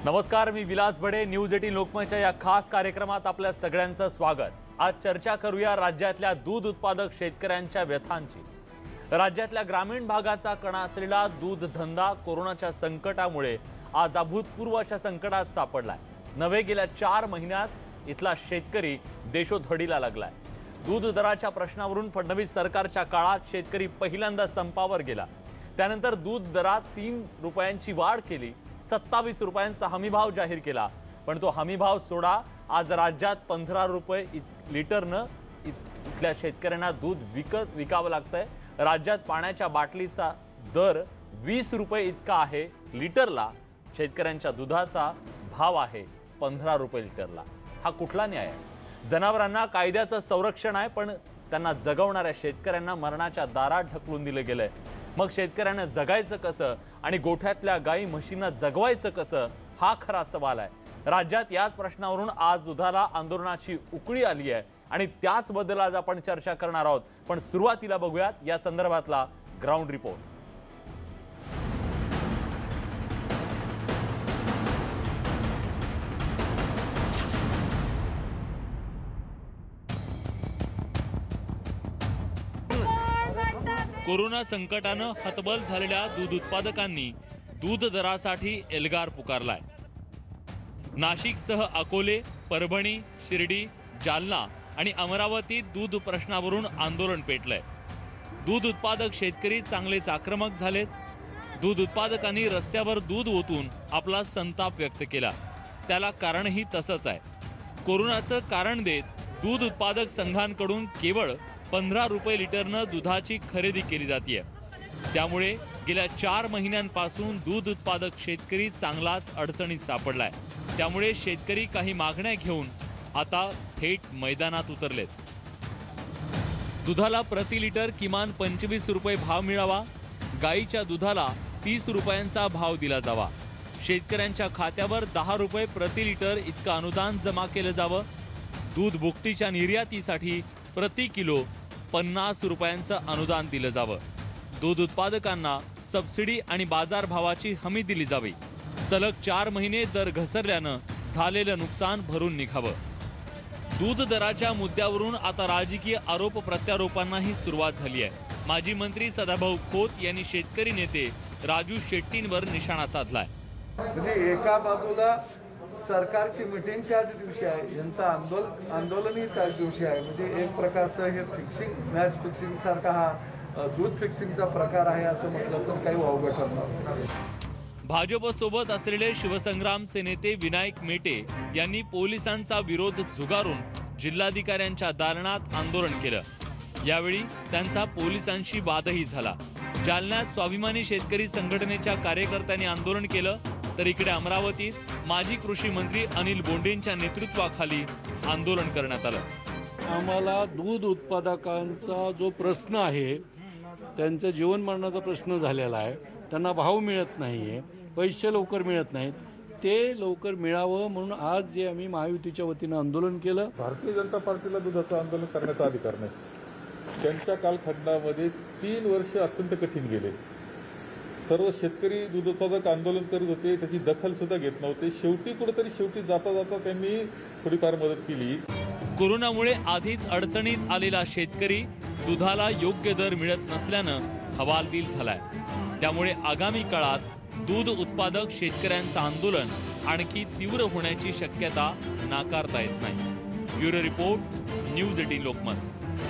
नमस्कार, मी विलास बडे. न्यूज 18 लोकमतच्या या खास कार्यक्रमात आपल्या सगळ्यांचं स्वागत. आज चर्चा करूया राज्यातल्या दूध उत्पादक शेतकऱ्यांच्या व्यथांची. राज्यातल्या ग्रामीण भागाचा कणा असलेला दूध धंदा कोरोनाच्या संकटामुळे आज अभूतपूर्व अशा संकटात सापडलाय. नवे गेल्या 4 महिन्यात इथला शेतकरी देशोधडीला लागलाय. दूध दराच्या प्रश्नावरून फडणवीस सरकारच्या काळात शेतकरी पहिल्यांदा संपावर गेला. त्यानंतर दूध दरात 3 रुपयांची वाढ केली. 27 रुपयांचा हमीभाव जाहीर केला, पण तो हमीभाव सोडा. आज राज्यात 15 रुपये लिटरनं इथल्या शेतकऱ्यांना दूध विकावं लागतंय. राज्यात पाण्याच्या बाटलीचा दर 20 रुपये इतका आहे लिटरला. शेतकऱ्यांच्या दुधाचा भाव आहे 15 रुपये लिटरला. हा कुठला न्याय आहे? जनावरांना कायद्याचं संरक्षण आहे, पण त्यांना जगवणाऱ्या शेतकऱ्यांना मरणाच्या दारात ढकलून दिलं गेलंय. मग शेतकऱ्यांना जगायचं कसं आणि गोठ्यातल्या गाई म्हशींना जगवायचं कसं, हा खरा सवाल आहे. राज्यात याच प्रश्नावरून आज दुधाला आंदोलनाची उकळी आली आहे आणि त्याचबद्दल आज आपण चर्चा करणार आहोत. पण सुरुवातीला बघूयात या संदर्भातला ग्राउंड रिपोर्ट. कोरोना संकटानं हतबल झालेल्या दूध उत्पादकांनी दूध दरासाठी एल्गार पुकारलाय. नाशिकसह अकोले, परभणी, शिर्डी, जालना आणि अमरावतीत दूध प्रश्नावरून आंदोलन पेटलंय. दूध उत्पादक शेतकरी चांगलेच आक्रमक झालेत. दूध उत्पादकांनी रस्त्यावर दूध ओतून आपला संताप व्यक्त केला. त्याला कारणही तसंच आहे. कोरोनाचं कारण देत दूध उत्पादक संघांकडून केवळ 15 रुपये लिटरनं दुधाची खरेदी केली जाते. त्यामुळे गेल्या 4 महिन्यांपासून दूध उत्पादक शेतकरी चांगलाच अडचणीत सापडलाय. त्यामुळे शेतकरी काही मागण्या घेऊन आता थेट मैदानात उतरलेत. दुधाला प्रति लिटर किमान 25 रुपये भाव मिळावा. गाईच्या दुधाला 30 रुपयांचा भाव दिला जावा. शेतकऱ्यांच्या खात्यावर 10 रुपये प्रति लिटर इतकं अनुदान जमा केलं जावं. दूध भुकटीच्या निर्यातीसाठी प्रति किलो 50 रुपयांचं अनुदान दिलं जावं. दूध उत्पादकांना सबसिडी आणि बाजारभावाची हमी दिली जावी. सलग 4 महिने दर घसरल्यानं झालेलं नुकसान भरून निघावं. दूध दराच्या मुद्द्यावरून आता राजकीय आरोप प्रत्यारोपांनाही सुरुवात झाली आहे. माजी मंत्री सदाभाऊ खोत यांनी शेतकरी नेते राजू शेट्टींवर निशाणा साधलाय. म्हणजे एका बाजूला सरकारची मीटिंग त्याच दिवशी आहे, यांचं आंदोलनही त्याच दिवशी आहे. म्हणजे एक प्रकारचं हे फिक्सिंग, मॅच फिक्सिंग सारखा हा दूध फिक्सिंगचा प्रकार आहे असं म्हटलं तर काही वावगं ठरणार. भाजपसोबत असलेले शिवसंग्राम सेनेते विनायक मेटे यांनी पोलिसांचा विरोध झुगारून जिल्हाधिकाऱ्यांच्या दालनात आंदोलन केलं. यावेळी त्यांचा पोलिसांशी वादही झाला. जालन्यात स्वाभिमानी शेतकरी संघटनेच्या कार्यकर्त्यांनी आंदोलन केलं, तर इकडे अमरावतीत माजी कृषी मंत्री अनिल बोंडेंच्या नेतृत्वाखाली आंदोलन करण्यात आलं. आम्हाला दूध उत्पादकांचा जो प्रश्न आहे, त्यांचा जीवन मरणाचा प्रश्न झालेला आहे. त्यांना भाव मिळत नाही आहे, पैसे लवकर मिळत नाहीत. ते लवकर मिळावं म्हणून आज जे आम्ही महायुतीच्या वतीनं आंदोलन केलं. भारतीय जनता पार्टीला दुधाचं आंदोलन करण्याचा अधिकार नाही. त्यांच्या कालखंडामध्ये 3 वर्ष अत्यंत कठीण गेले. सर्व शेतकरी दूध उत्पादक आंदोलन करत होते, त्याची दखल सुद्धा घेत नव्हते. शेवटी जाता जाता त्यांनी थोडीफार मदत केली. कोरोनामुळे आधीच अडचणीत आलेला शेतकरी दुधाला योग्य दर मिळत नसल्यानं हवालदिल झालाय. त्यामुळे आगामी काळात दूध उत्पादक शेतकऱ्यांचं आंदोलन आणखी तीव्र होण्याची शक्यता नाकारता येत नाही. Bureau report, news 18 Lokmat.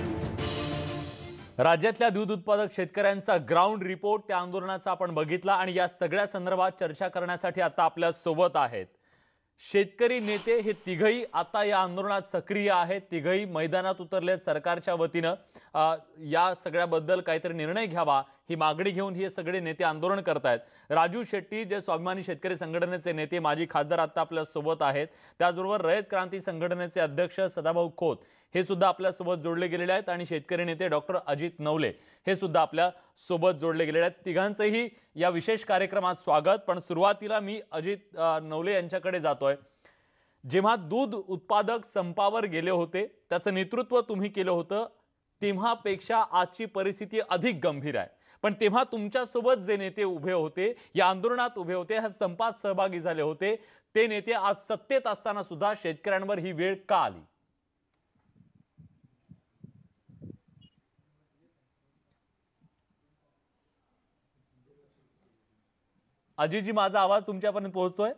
राज्यातल्या दूध उत्पादक शेतकऱ्यांचा ग्राउंड रिपोर्ट, त्या आंदोलनाचा आपण बघितला आणि या सगळ्या संदर्भात चर्चा करण्यासाठी आता आपल्या सोबत आहेत शेतकरी नेते. हे तिघही आता या आंदोलनात सक्रिय आहेत. तिघही मैदानात उतरलेत. सरकारच्या वतीनं या सगळ्याबद्दल काहीतरी निर्णय घ्यावा ही मागणी घेऊन हे सगळे नेते आंदोलन करतायत. राजू शेट्टी जे स्वाभिमानी शेतकरी संघटनेचे नेते, माजी खासदार, आता आपल्या सोबत आहेत. त्याचबरोबर रयत क्रांती संघटनेचे अध्यक्ष सदाभाऊ खोत हे सुद्धा आपल्या सोबत जोडले गेलेले आहेत आणि शेतकरी नेते डॉक्टर अजित नवले हे सुद्धा आपल्या सोबत जोडले गेलेले आहेत. तिघांचंही या विशेष कार्यक्रमात स्वागत. पण सुरुवातीला मी अजित नवले यांच्याकडे जातोय. जेव्हा दूध उत्पादक संपावर गेले होते, त्याचं नेतृत्व तुम्ही केलं होतं, तेव्हापेक्षा आजची परिस्थिती अधिक गंभीर आहे. पण तेव्हा तुमच्यासोबत जे नेते उभे होते, या आंदोलनात उभे होते, ह्या संपात सहभागी झाले होते, ते नेते आज सत्तेत असताना सुद्धा शेतकऱ्यांवर ही वेळ का आली? अजितजी, माझा आवाज तुमच्यापर्यंत पोहोचतोय?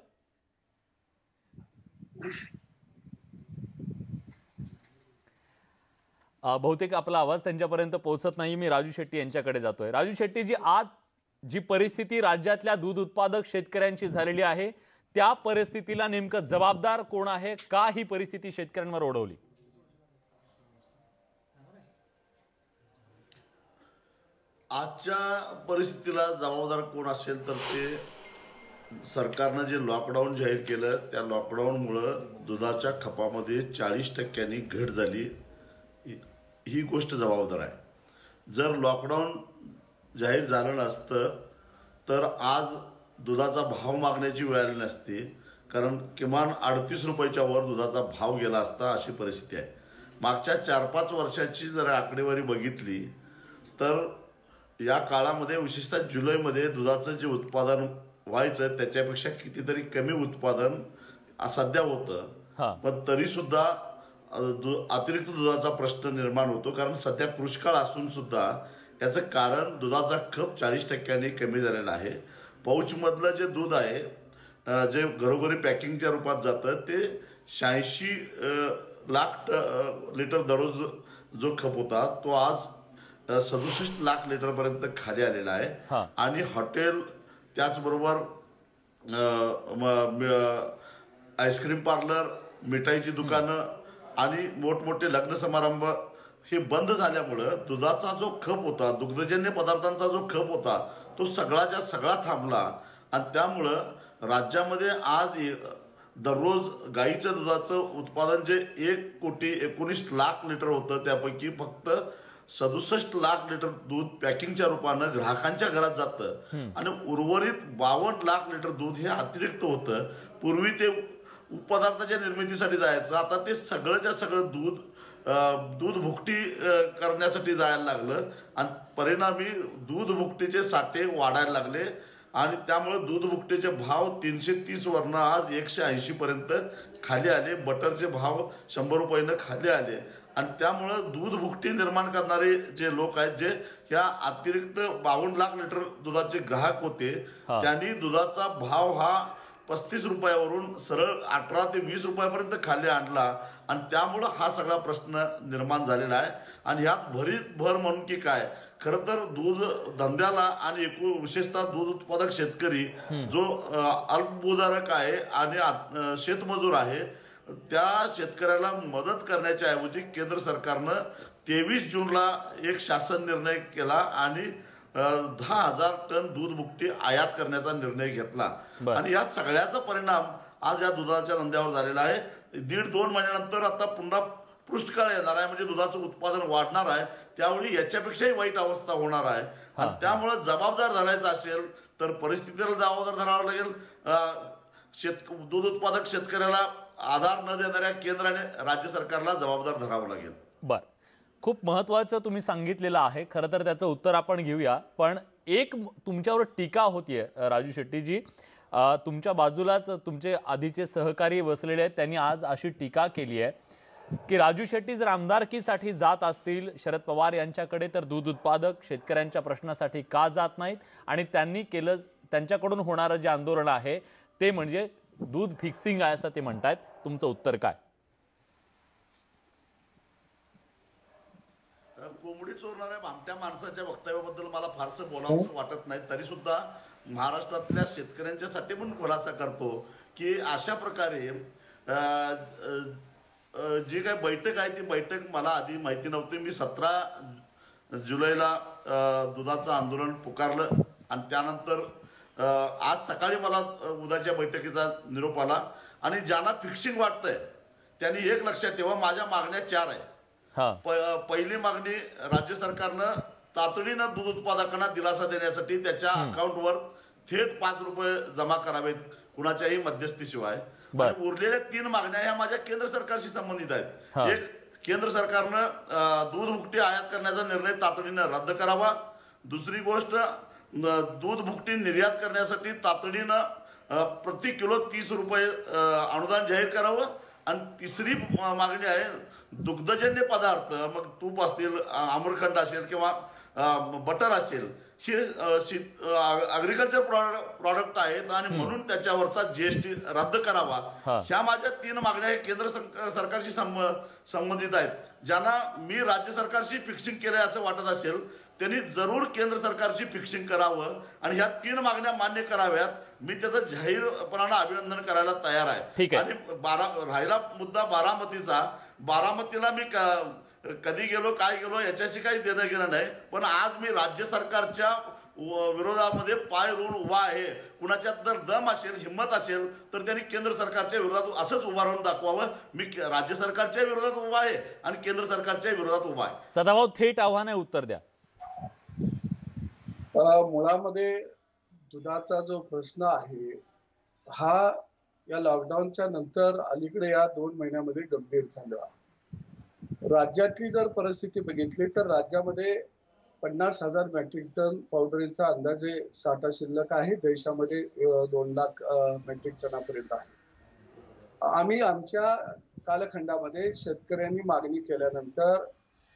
बहुतेक आपला आवाज त्यांच्यापर्यंत पोहोचत नाही. मी राजू शेट्टी यांच्याकडे जातोय. राजू शेट्टीजी, आज जी परिस्थिती राज्यातल्या दूध उत्पादक शेतकऱ्यांची झालेली आहे, त्या परिस्थितीला नेमकं जबाबदार कोण आहे? का ही परिस्थिती शेतकऱ्यांवर ओढवली? आजच्या परिस्थितीला जबाबदार कोण असेल तर ते सरकारनं जे लॉकडाऊन जाहीर केलं, त्या लॉकडाऊनमुळं दुधाच्या खपामध्ये 40% घट झाली, ही गोष्ट जबाबदार आहे. जर लॉकडाऊन जाहीर झालं नसतं तर आज दुधाचा भाव मागण्याची वेळ आली नसती, कारण किमान 38 रुपयाच्या वर दुधाचा भाव गेला असता, अशी परिस्थिती आहे. मागच्या 4-5 वर्षाची जर आकडेवारी बघितली तर या काळामध्ये विशेषतः जुलैमध्ये दुधाचं जे उत्पादन व्हायचं त्याच्यापेक्षा कितीतरी कमी उत्पादन सध्या होतं. पण तरी सुद्धा अतिरिक्त दुधाचा प्रश्न निर्माण होतो, कारण सध्या कृष्काळ असून सुद्धा याचं कारण दुधाचा खप 40% कमी झालेला आहे. पाऊचमधलं जे दूध आहे, जे घरोघरी पॅकिंगच्या रूपात जातं, ते 86 लाख लिटर दररोज जो खप होता तो आज 67 लाख लिटरपर्यंत खाली आलेला आहे. आणि हॉटेल, त्याचबरोबर आईस्क्रीम पार्लर, मिठाईची दुकानं आणि मोठमोठे लग्न समारंभ हे बंद झाल्यामुळं दुधाचा जो खप होता, दुग्धजन्य पदार्थांचा जो खप होता, तो सगळाच्या सगळा थांबला. आणि त्यामुळं राज्यामध्ये आज दररोज गाईच्या दुधाचं उत्पादन जे 1,19,00,000 लिटर होतं, त्यापैकी फक्त 67 लाख लिटर दूध पॅकिंगच्या रूपानं ग्राहकांच्या घरात जातं आणि उर्वरित 52 लाख लिटर दूध हे अतिरिक्त होतं. पूर्वी ते उपपदार्थाच्या निर्मितीसाठी जायचं, आता ते सगळंच्या सगळं दूध भुकटी करण्यासाठी जायला लागलं आणि परिणामी दूध भुकटीचे साठे वाढायला लागले. आणि त्यामुळे दूध भुकटीचे भाव 330 वरनं आज 180 पर्यंत खाली आले. बटरचे भाव 100 रुपयानं खाली आले. आणि त्यामुळं दूध भुकटी निर्माण करणारे जे लोक आहेत, जे ह्या अतिरिक्त 52 लाख लिटर दुधाचे ग्राहक होते, त्यांनी दुधाचा भाव हा 35 रुपयावरून सरळ 18 ते 20 रुपयापर्यंत खाली आणला. आणि त्यामुळं हा सगळा प्रश्न निर्माण झालेला आहे. आणि ह्यात भर म्हणून की काय, खरं तर दूध धंद्याला आणि विशेषतः दूध उत्पादक शेतकरी जो अल्पभूधारक आहे आणि शेतमजूर आहे, त्या शेतकऱ्याला मदत करण्याच्या ऐवजी केंद्र सरकारनं 23 जूनला एक शासन निर्णय केला आणि 10,000 टन दूध भुकटी आयात करण्याचा निर्णय घेतला. आणि या सगळ्याचा परिणाम आज या दुधाच्या धंद्यावर झालेला आहे. 1.5-2 महिन्यानंतर आता पुन्हा पृष्ठकाळ येणार आहे, म्हणजे दुधाचं उत्पादन वाढणार आहे. त्यावेळी याच्यापेक्षाही वाईट अवस्था होणार आहे. आणि त्यामुळे जबाबदार धरायचं असेल तर परिस्थितीला जबाबदार धरावं लागेल. दूध उत्पादक शेतकऱ्याला आधार न देणाऱ्या केंद्र आणि राज्य सरकारला जबाबदार धरावं लागेल. बरं, खूप महत्त्वाचं तुम्ही सांगितलेलं आहे. खरं तर त्याचं उत्तर आपण घेऊया. पण एक तुमच्यावर टीका होतीये राजू शेट्टीजी. तुमच्या बाजूलाच तुमचे आधीचे सहकारी बसलेले आहेत, त्यांनी आज अशी टीका केली आहे की राजू शेट्टी जर आमदारकीसाठी जात असतील शरद पवार यांच्याकडे, तर दूध उत्पादक शेतकऱ्यांच्या प्रश्नासाठी का जात नाहीत? आणि त्यांनी केलं, त्यांच्याकडून होणारं जे आंदोलन आहे ते म्हणजे दूध फिक्सिंग आहे असं ते म्हणतायत. तुमचं उत्तर काय? कोंबडी चोरणाऱ्या भामट्या माणसाच्या वक्तव्याबद्दल मला फारसं बोलावंसं वाटत नाही. तरी सुद्धा महाराष्ट्रातल्या शेतकऱ्यांच्यासाठी पण खुलासा करतो की अशा प्रकारे जी काय बैठक आहे ती बैठक मला आधी माहिती नव्हती. मी 17 जुलैला दुधाचं आंदोलन पुकारलं आणि त्यानंतर आज सकाळी मला उद्याच्या बैठकीचा निरोप आला. आणि ज्यांना फिक्सिंग वाटतंय त्यांनी एक लक्षात ठेवा, माझ्या मागण्या 4 आहेत. पहिली मागणी, राज्य सरकारनं तातडीनं दूध उत्पादकांना दिलासा देण्यासाठी त्याच्या अकाउंटवर थेट 5 रुपये जमा करावेत कुणाच्याही मध्यस्थीशिवाय. आणि उरलेल्या 3 मागण्या ह्या माझ्या केंद्र सरकारशी संबंधित आहेत. एक, केंद्र सरकारनं दूध भुकटी आयात करण्याचा निर्णय तातडीनं रद्द करावा. दुसरी गोष्ट दूध भुकटी निर्यात करण्यासाठी तातडीनं प्रति किलो 30 रुपये अनुदान जाहीर करावं. आणि तिसरी मागणी आहे दुग्धजन्य पदार्थ, मग तूप असतील, आम्रखंड असेल किंवा बटर असेल, हे ॲग्रिकल्चर प्रॉडक्ट आहेत आणि म्हणून त्याच्यावरचा GST रद्द करावा. ह्या माझ्या 3 मागण्या केंद्र सरकारशी संबंधित आहेत. ज्यांना मी राज्य सरकारशी फिक्सिंग केलंय असं वाटत असेल त्यांनी जरूर केंद्र सरकारशी फिक्सिंग करावं आणि ह्या 3 मागण्या मान्य कराव्यात. मी त्याचं जाहीरपणानं अभिनंदन करायला तयार आहे. आणि राहिला मुद्दा बारामतीचा, बारामतीला मी कधी गेलो काय गेलो याच्याशी काही देणं घेणं नाही, पण आज मी राज्य सरकारच्या विरोधामध्ये पाय रोवून उभा आहे. कुणाच्यात जर दम असेल, हिंमत असेल तर त्यांनी केंद्र सरकारच्या विरोधात असंच उभा राहून दाखवावं. मी राज्य सरकारच्या विरोधात उभा आहे आणि केंद्र सरकारच्या विरोधात उभा आहे. सदाभाऊ, थेट आव्हान आहे, उत्तर द्या. मुळामध्ये दुधाचा जो प्रश्न आहे हा या लॉकडाऊनच्या नंतर अलीकडे या 2 महिन्यामध्ये गंभीर झाला. राज्यातली जर परिस्थिती बघितली तर राज्यामध्ये 50,000 मेट्रिक टन पावडरीचा अंदाजे साठा शिल्लक आहे. देशामध्ये 2 लाख मेट्रिक टनापर्यंत आहे. आम्ही आमच्या कालखंडामध्ये शेतकऱ्यांनी मागणी केल्यानंतर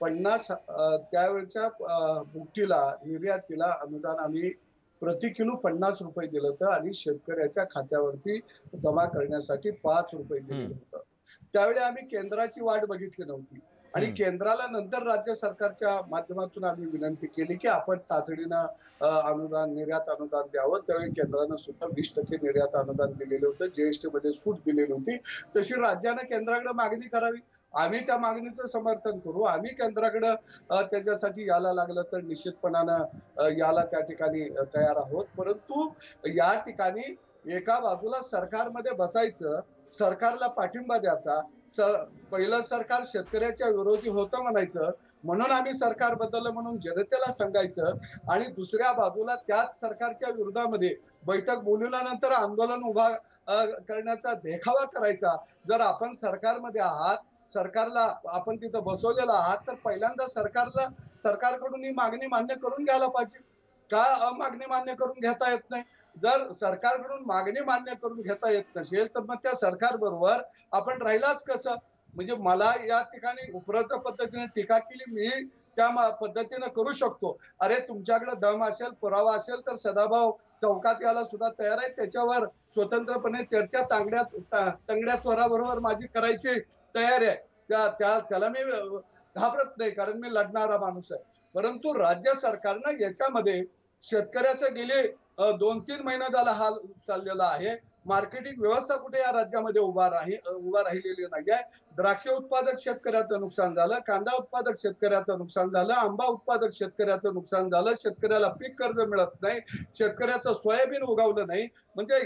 50 त्यावेळच्या बुकटीला निर्यातीला अनुदान आम्ही प्रति किलो 50 रुपये दिलं होतं आणि शेतकऱ्याच्या खात्यावरती जमा करण्यासाठी 5 रुपये दिलं होतं. त्यावेळी आम्ही केंद्राची वाट बघितली नव्हती आणि केंद्राला नंतर राज्य सरकारच्या माध्यमातून आम्ही विनंती केली की आपण तातडीनं अनुदान, निर्यात अनुदान द्यावं. त्यावेळी केंद्रानं सुद्धा 20% निर्यात अनुदान दिलेलं होतं, GST मध्ये सूट दिलेली होती. तशी राज्यानं केंद्राकडे मागणी करावी. आम्ही त्या मागणीचं समर्थन करू. आम्ही केंद्राकडे त्याच्यासाठी यायला लागलं तर निश्चितपणानं याला त्या ठिकाणी तयार आहोत. परंतु या ठिकाणी एका बाजूला सरकारमध्ये बसायचं, सरकारला पाठिंबा द्यायचा, पहिलं सरकार शेतकऱ्याच्या विरोधी होतं म्हणायचं, म्हणून आम्ही सरकार बदललं म्हणून जनतेला सांगायचं आणि दुसऱ्या बाजूला त्याच सरकारच्या विरोधामध्ये बैठक बोलवल्यानंतर आंदोलन उभा करण्याचा देखावा करायचा. जर आपण सरकारमध्ये आहात, सरकारला आपण तिथं बसवलेलं आहात, तर पहिल्यांदा सरकारकडून ही मागणी मान्य करून घ्यायला पाहिजे. का मागणी मान्य करून घेता येत नाही? जर सरकारकडून मागणी मान्य करून घेता येत नसेल तर मग त्या सरकार बरोबर आपण राहिलाच कसं? म्हणजे मला या ठिकाणी उपरोक्त पद्धतीने टीका केली, मी त्या पद्धतीने करू शकतो. अरे तुमच्याकडे दम असेल, पुरावा असेल तर सदाभाऊ चौकात यायला सुद्धा तयार आहे. त्याच्यावर स्वतंत्रपणे चर्चा तंगड्या स्वराबरोबर माझी करायची तयारी आहे. त्याला मी घाबरत नाही, कारण मी लढणारा माणूस आहे. परंतु राज्य सरकारनं याच्यामध्ये शेतकऱ्याचं गेले 2-3 महिने झाला हाल चाललेला आहे. मार्केटिंग व्यवस्था कुठे या राज्यामध्ये उभा राहिलेली नाही आहे. द्राक्ष उत्पादक शेतकऱ्याचं नुकसान झालं, कांदा उत्पादक शेतकऱ्याचं नुकसान झालं, आंबा उत्पादक शेतकऱ्याचं नुकसान झालं, शेतकऱ्याला पीक कर्ज मिळत नाही, शेतकऱ्याचं सोयाबीन उगवलं नाही. म्हणजे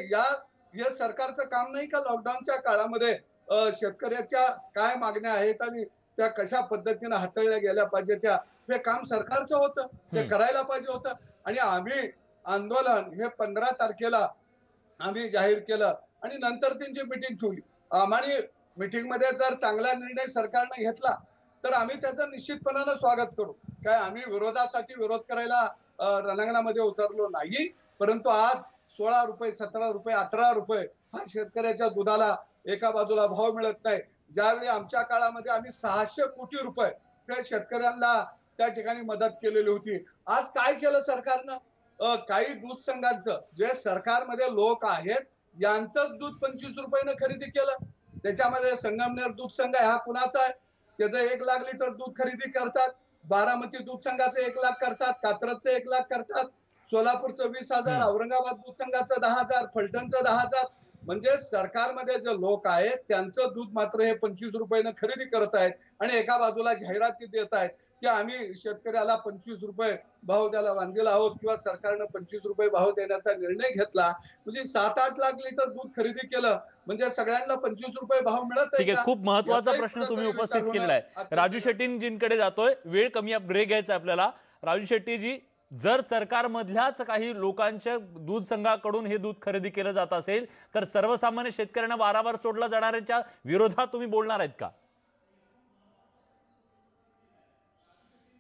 या सरकारचं काम नाही का लॉकडाऊनच्या काळामध्ये शेतकऱ्याच्या काय मागण्या आहेत आणि त्या कशा पद्धतीने हाताळल्या गेल्या पाहिजे ते काम सरकारचं होतं, ते करायला पाहिजे होतं. आणि आम्ही आंदोलन हे 15 तारखेला आम्ही जाहीर केलं आणि नंतर त्यांची मिटिंग ठेवली. आम्हाला मिटिंग मध्ये जर चांगला निर्णय सरकारने घेतला तर आम्ही त्याचं निश्चितपणानं स्वागत करू. काय आम्ही विरोधासाठी विरोध करायला रणांगणामध्ये उतरलो नाही. परंतु आज 16 रुपये, 17 रुपये, 18 रुपये हा शेतकऱ्याच्या दुधाला एका बाजूला भाव मिळत नाही. ज्यावेळी आमच्या काळामध्ये आम्ही 600 कोटी रुपये त्या शेतकऱ्यांना त्या ठिकाणी मदत केलेली होती. आज काय केलं सरकारनं? काही दूध संघांचं जे सरकारमध्ये लोक आहेत यांचंच दूध 25 रुपयानं खरेदी केलं. त्याच्यामध्ये संगमनेर दूध संघ हा कुणाचा आहे? त्याचं 1 लाख लिटर दूध खरेदी करतात. बारामती दूध संघाचं 1 लाख करतात, कात्रजचं 1 लाख करतात, सोलापूरचं 20,000, औरंगाबाद दूध संघाचं 10,000, फलटणचं 10,000. म्हणजे सरकारमध्ये जे लोक आहेत त्यांचं दूध मात्र हे 25 रुपयानं खरेदी करत आहेत आणि एका बाजूला जाहिराती देत आहेत की आम्ही शेतकऱ्याला 25 रुपये भाव द्यायला बांधलेला आहोत किंवा सरकारनं 25 रुपये भाव देण्याचा निर्णय घेतला. म्हणजे 7-8 लाख लिटर दूध खरेदी केलं म्हणजे सगळ्यांना 25 रुपये भाव मिळत आहे. खूप महत्वाचा प्रश्न तुम्ही उपस्थित केलेला आहे. राजू शेट्टींजींकडे जातोय, वेळ कमी, ब्रेक घ्यायचा आपल्याला. राजू शेट्टीजी, जर सरकारमधल्याच काही लोकांच्या दूध संघाकडून हे दूध खरेदी केलं जात असेल तर सर्वसामान्य शेतकऱ्यांना वारंवार सोडला जाणाऱ्याच्या विरोधात तुम्ही बोलणार आहेत का?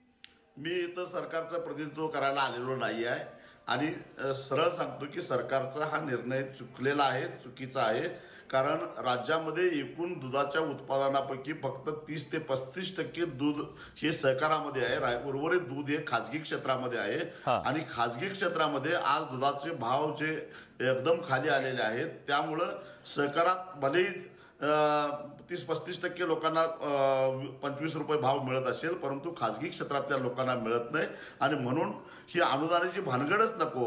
मी इथं सरकारचं प्रतिनिधित्व करायला आलेलो नाही आहे आणि सरळ सांगतो की सरकारचा हा निर्णय चुकलेला आहे, चुकीचा आहे. कारण राज्यामध्ये एकूण दुधाच्या उत्पादनापैकी फक्त 30 ते 35% दूध हे सहकारामध्ये आहे. उर्वरित दूध हे खाजगी क्षेत्रामध्ये आहे. आणि खाजगी क्षेत्रामध्ये आज दुधाचे भाव जे एकदम खाली आलेले आहेत, त्यामुळं सहकारात भलेही 30-35% लोकांना 25 रुपये भाव मिळत असेल, परंतु खाजगी क्षेत्रातल्या लोकांना मिळत नाही. आणि म्हणून ही अनुदानाची भानगडच नको.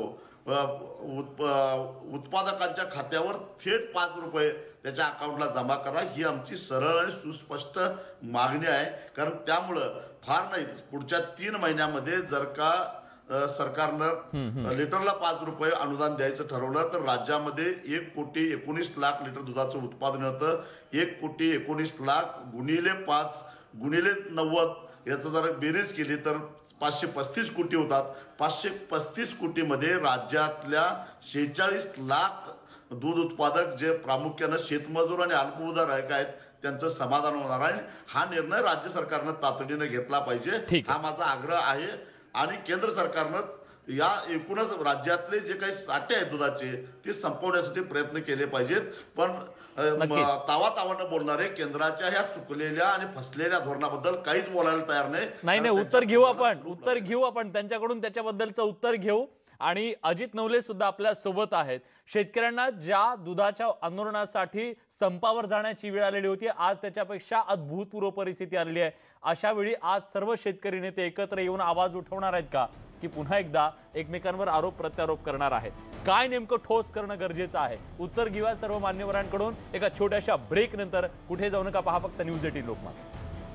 उत्पादकांच्या खात्यावर थेट 5 रुपये त्याच्या अकाउंटला जमा करा, ही आमची सरळ आणि सुस्पष्ट मागणी आहे. कारण त्यामुळं फार नाही, पुढच्या 3 महिन्यामध्ये जर का सरकारनं लिटरला 5 रुपये अनुदान द्यायचं ठरवलं तर राज्यामध्ये 1,19,00,000 लिटर दुधाचं उत्पादन होतं. 1,19,00,000 गुणिले 5 गुणिले 90 याचं जर बेरीज केली तर 535 कोटी होतात. 535 कोटीमध्ये राज्यातल्या 46 लाख दूध उत्पादक जे प्रामुख्यानं शेतमजूर आणि अल्पभूधारक आहेत त्यांचं समाधान होणार आहे. हा निर्णय राज्य सरकारनं तातडीनं घेतला पाहिजे, हा माझा आग्रह आहे. आणि केंद्र सरकारनं या एकूणच राज्यातले जे काही साठे आहेत दुधाचे ते संपवण्यासाठी प्रयत्न केले पाहिजेत. पण तावातावानं बोलणारे केंद्राच्या ह्या चुकलेल्या आणि फसलेल्या धोरणाबद्दल काहीच बोलायला तयार नाही. उत्तर घेऊ आपण त्यांच्याकडून त्याच्याबद्दलचं उत्तर घेऊ. आणि अजित नवले सुद्धा आपल्या सोबत आहेत. शेतकऱ्यांना ज्या दुधाच्या आंदोलनासाठी संपावर जाण्याची वेळ आलेली होती, आज त्याच्यापेक्षा अभूतपूर्व परिस्थिती आलेली आहे. अशा वेळी आज सर्व शेतकरी नेते एकत्र येऊन आवाज उठवणार आहेत का, की पुन्हा एकदा एकमेकांवर आरोप प्रत्यारोप करणार आहेत? काय नेमकं ठोस करणं गरजेचं आहे? उत्तर घेऊया सर्व मान्यवरांकडून एका छोट्याशा ब्रेक नंतर. कुठे जाऊ नका, पहा फक्त न्यूज 18 लोकमत.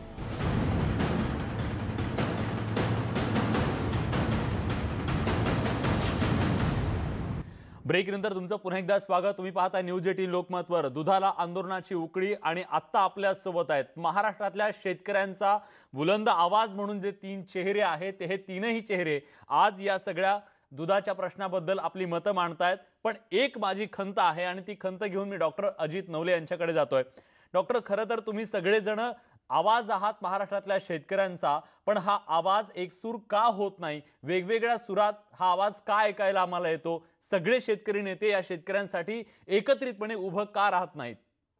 ब्रेक नंतर तुमचं पुन्हा एकदा स्वागत. तुम्ही पाहता न्यूज 18 लोकमतवर. दुधाला आंदोलनाची उकळी आणि आत्ता आपल्या सोबत आहेत महाराष्ट्रातल्या शेतकऱ्यांचा बुलंद आवाज म्हणून जे 3 चेहरे आहेत, हे 3ही चेहरे आज या सगळ्या दुधाच्या प्रश्नाबद्दल आपली मतं मांडतायत. पण एक माझी खंत आहे आणि ती खंत घेऊन मी डॉक्टर अजित नवले यांच्याकडे जातोय. डॉक्टर, खरं तर तुम्ही सगळेजण आवाज आहात महाराष्ट्रातल्या शेतकऱ्यांचा, पण हा आवाज एकसूर का होत नाही? वेगवेगळ्या सुरात हा आवाज का ऐकायला आम्हाला येतो? सगळे शेतकरी नेते या शेतकऱ्यांसाठी एकत्रितपणे उभं का राहत नाहीत?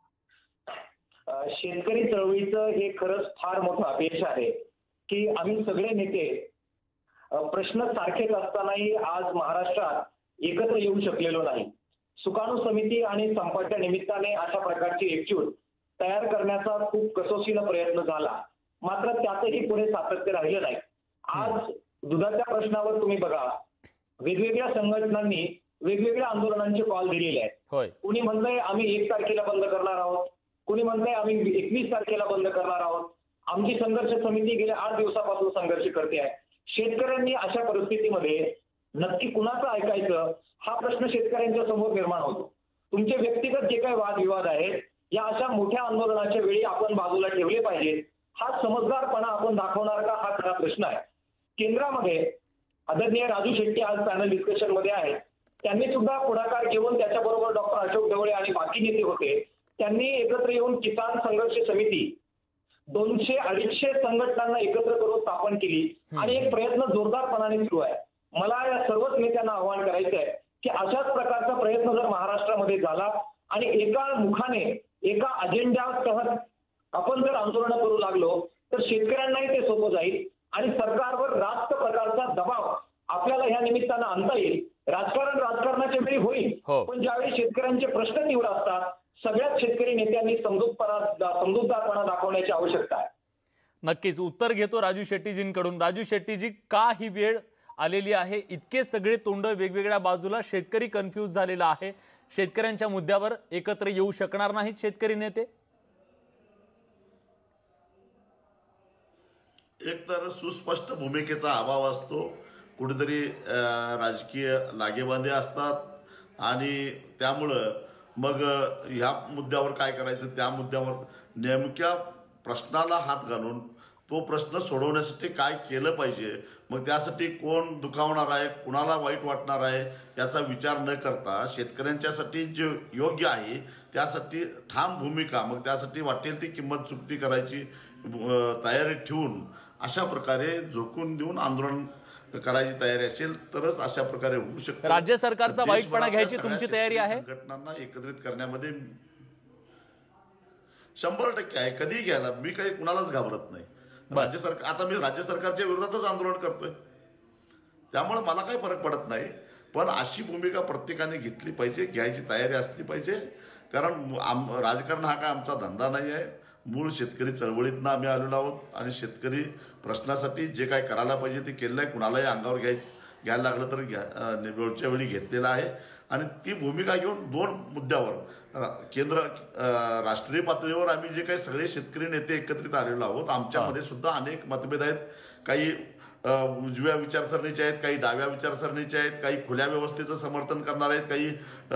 शेतकरी चळवळीचं हे खरंच फार मोठं अपयश आहे की आम्ही सगळे नेते प्रश्न सारखेच असतानाही आज महाराष्ट्रात एकत्र येऊ शकलेलो नाही. सुकाणू समिती आणि संपाच्या निमित्ताने अशा प्रकारची एकजूट तयार करण्याचा खूप कसोशीला प्रयत्न झाला, मात्र त्यातही पुढे सातत्य राहिलं नाही. आज दुधाच्या प्रश्नावर तुम्ही बघा, वेगवेगळ्या संघटनांनी वेगवेगळ्या आंदोलनांचे कॉल दिलेले आहेत. कुणी म्हणतंय आम्ही 1 तारखेला बंद करणार आहोत, कुणी म्हणतंय आम्ही 21 तारखेला बंद करणार आहोत. आमची संघर्ष समिती गेल्या 8 दिवसापासून संघर्ष करते आहे. शेतकऱ्यांनी अशा परिस्थितीमध्ये नक्की कुणाचं ऐकायचं हा प्रश्न शेतकऱ्यांच्या समोर निर्माण होतो. तुमचे व्यक्तिगत जे काही वादविवाद आहेत या अशा मोठ्या आंदोलनाच्या वेळी आपण बाजूला ठेवले पाहिजे. हा समजदारपणा आपण दाखवणार का, हा खरा प्रश्न आहे. केंद्रामध्ये आदरणीय राजू शेट्टी आज पॅनल डिस्कशन मध्ये आहेत. त्यांनी सुद्धा पुढाकार घेऊन त्याच्याबरोबर डॉक्टर अशोक ढवळे आणि बाकी नेते होते, त्यांनी एकत्र येऊन किसान संघर्ष समिती 200-250 संघटनांना एकत्र करून स्थापन केली आणि एक प्रयत्न जोरदारपणाने सुरू आहे. मला या सर्वच नेत्यांना आवाहन करायचं आहे की अशाच प्रकारचा प्रयत्न जर महाराष्ट्रामध्ये झाला आणि एका मुखाने एका अजेंड्यासह आपण जर आंदोलन करू लागलो तर शेतकऱ्यांनाही ते सोपं जाईल आणि सरकारवर रास्त प्रकारचा दबाव आपल्याला ह्या निमित्तानं आणता येईल. राजकारणाच्या वेळी होईल, पण ज्यावेळी शेतकऱ्यांचे प्रश्न तीव्र असतात सगळ्याच शेतकरी नेत्यांनी समजूतदारपणा दाखवण्याची आवश्यकता आहे. नक्कीच उत्तर घेतो राजू शेट्टीजींकडून. राजू शेट्टीजी, का ही वेळ आलेली आहे? इतके सगळे तोंड वेगवेगळ्या बाजूला, शेतकरी कन्फ्यूज झालेला आहे. शेतकऱ्यांच्या मुद्द्यावर एकत्र येऊ शकणार नाहीत शेतकरी नेते? एक तर सुस्पष्ट भूमिकेचा अभाव असतो, कुठेतरी राजकीय लागेबांधे असतात आणि त्यामुळं मग ह्या मुद्द्यावर काय करायचं, त्या मुद्द्यावर नेमक्या प्रश्नाला हात घालून तो प्रश्न सोडवण्यासाठी काय केलं पाहिजे, मग त्यासाठी कोण दुखावणार आहे, कुणाला वाईट वाटणार आहे याचा विचार न करता शेतकऱ्यांच्यासाठी जे योग्य आहे त्यासाठी ठाम भूमिका, मग त्यासाठी वाटेल ती किंमत चुकती करायची तयारी ठेवून अशा प्रकारे झोकून देऊन आंदोलन करायची तयारी असेल तरच अशा प्रकारे होऊ शकतं. राज्य सरकारचा वाईटपणा घ्यायची देशभरातल्या तुमची सगळ्या तयारी आहे? शेतकरी संघटनांना एकत्रित करण्यामध्ये 100% आहे. कधीही घ्यायला मी काही कुणालाच घाबरत नाही. राज्य सरकार आता मी राज्य सरकारच्या विरोधातच आंदोलन करतोय, त्यामुळे मला काही फरक पडत नाही. पण अशी भूमिका प्रत्येकाने घेतली पाहिजे, घ्यायची तयारी असली पाहिजे. कारण राजकारण हा काय आमचा धंदा नाही आहे. मूळ शेतकरी चळवळीतनं आम्ही आलेलो आहोत आणि शेतकरी प्रश्नासाठी जे काय करायला पाहिजे ते केलं आहे. कुणालाही अंगावर घ्यायला लागलं तर वेळच्या वेळी घेतलेलं आहे. आणि ती भूमिका घेऊन 2 मुद्द्यावर राष्ट्रीय पातळीवर आम्ही जे काही सगळे शेतकरी नेते एकत्रित आलेलो आहोत, आमच्यामध्ये सुद्धा अनेक मतभेद आहेत. काही उजव्या विचारसरणीचे आहेत, काही डाव्या विचारसरणीचे आहेत, काही खुल्या व्यवस्थेचं समर्थन करणार आहेत, काही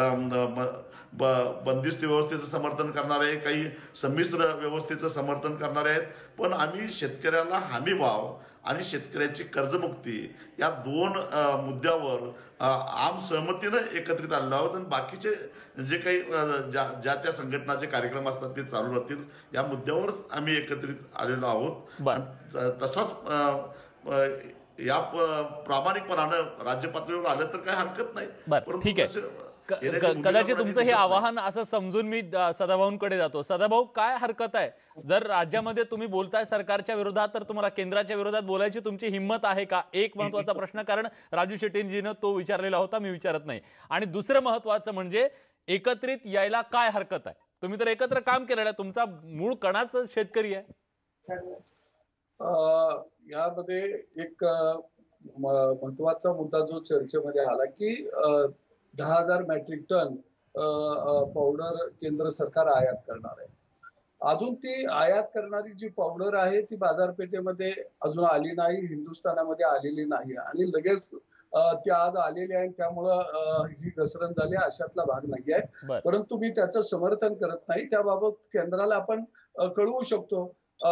बंदिस्त व्यवस्थेचं समर्थन करणारे, काही संमिश्र व्यवस्थेचं समर्थन करणारे आहेत. पण आम्ही शेतकऱ्याला हमी भाव आणि शेतकऱ्याची कर्जमुक्ती या 2 मुद्द्यावर आम सहमतीनं एकत्रित आलेलो आहोत. आणि बाकीचे जे काही ज्या त्या संघटनाचे कार्यक्रम असतात ते चालू राहतील. या मुद्द्यावरच आम्ही एकत्रित आलेलो आहोत. तसाच या प्रामाणिकपणानं राज्य पातळीवर आलं तर काही हरकत नाही. बरं, ठीक आहे. कदाचित तुमचं हे आवाहन असं समजून मी सदाभाऊंकडे जातो. सदाभाऊ, काय हरकत आहे जर राज्यामध्ये तुम्ही बोलताय सरकारच्या विरोधात, तर तुम्हाला केंद्राच्या विरोधात बोलायची तुमची हिंमत आहे का? एक महत्वाचा प्रश्न, कारण राजू शेट्टीजीनं तो विचारलेला होता, मी विचारत नाही. आणि दुसरं महत्वाचं म्हणजे एकत्रित यायला काय हरकत आहे? तुम्ही तर एकत्र काम केलेलं आहे, तुमचा मूळ कणाच शेतकरी आहे. यामध्ये एक महत्वाचा मुद्दा जो चर्चेमध्ये आला की 10,000 मेट्रिक टन पावडर केंद्र सरकार आयात करणार आहे. अजून ती आयात करणारी जी पावडर आहे ती बाजारपेठेमध्ये अजून आली नाही, हिंदुस्थानामध्ये आलेली नाही आणि लगेच ती आज आलेली आहे. त्यामुळं ही घसरण झाली अशातला भाग नाही आहे. परंतु मी त्याचं समर्थन करत नाही. त्याबाबत केंद्राला आपण कळवू शकतो.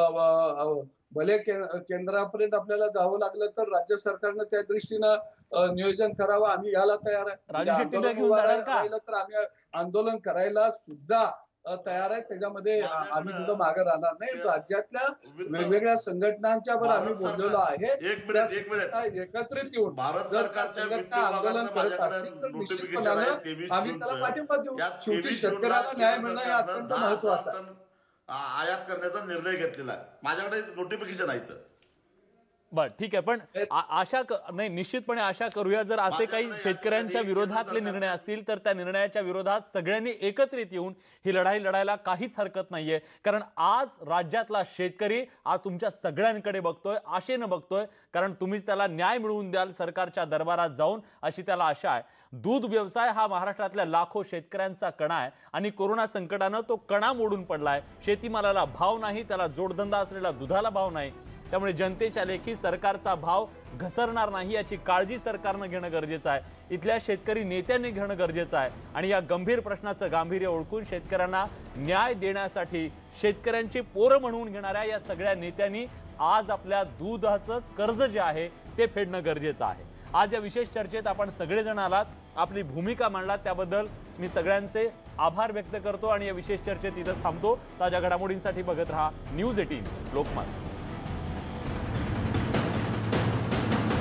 भले केंद्रापर्यंत आपल्याला जावं लागलं तर राज्य सरकारनं त्या दृष्टीनं नियोजन करावं. आम्ही याला तयार आहे. राहिलं तर आम्ही आंदोलन करायला सुद्धा तयार आहे. त्याच्यामध्ये आम्ही सुद्धा मागे राहणार नाही. राज्यातल्या वेगवेगळ्या संघटनांच्या वर आम्ही बोललेलो आहे. एकत्रित येऊन जर संघटना आंदोलन करत असतील तर निश्चितपणानं आम्ही त्याला पाठिंबा देऊ. शेवटी शेतकऱ्याला न्याय मिळणं हे अत्यंत महत्वाचं आहे. आयात करण्याचा निर्णय घेतलेला आहे. माझ्याकडे नोटिफिकेशन आहे. बर, ठीक आहे. पण नाही, निश्चितपणे आशा करूया जर असे काही शेतकऱ्यांच्या विरोधातले निर्णय असतील तर त्या निर्णयाच्या विरोधात सगळ्यांनी एकत्रित येऊन ही लढाई लढायला काहीच हरकत नाहीये. कारण आज राज्यातला शेतकरी आज तुमच्या सगळ्यांकडे बघतोय, आशेनं बघतोय. कारण तुम्हीच त्याला न्याय मिळवून द्याल सरकारच्या दरबारात जाऊन, अशी त्याला आशा आहे. दूध व्यवसाय हा महाराष्ट्रातल्या लाखो शेतकऱ्यांचा कणा आहे आणि कोरोना संकटानं तो कणा मोडून पडलाय. शेतीमालाला भाव नाही, त्याला जोडधंदा असलेला दुधाला भाव नाही. त्यामुळे जनतेच्या लेखी सरकारचा भाव घसरणार नाही याची काळजी सरकारनं घेणं गरजेचं आहे. इथल्या शेतकरी नेत्यांनी घेणं गरजेचं आहे. आणि या गंभीर प्रश्नाचं गांभीर्य ओळखून शेतकऱ्यांना न्याय देण्यासाठी शेतकऱ्यांची पोरं म्हणून घेणाऱ्या या सगळ्या नेत्यांनी आज आपल्या दुधाचं कर्ज जे आहे ते फेडणं गरजेचं आहे. आज या विशेष चर्चेत आपण सगळेजण आलात, आपली भूमिका मांडलात, त्याबद्दल मी सगळ्यांचे आभार व्यक्त करतो आणि या विशेष चर्चेत इथंच थांबतो. ताज्या घडामोडींसाठी बघत रहा न्यूज 18 लोकमत.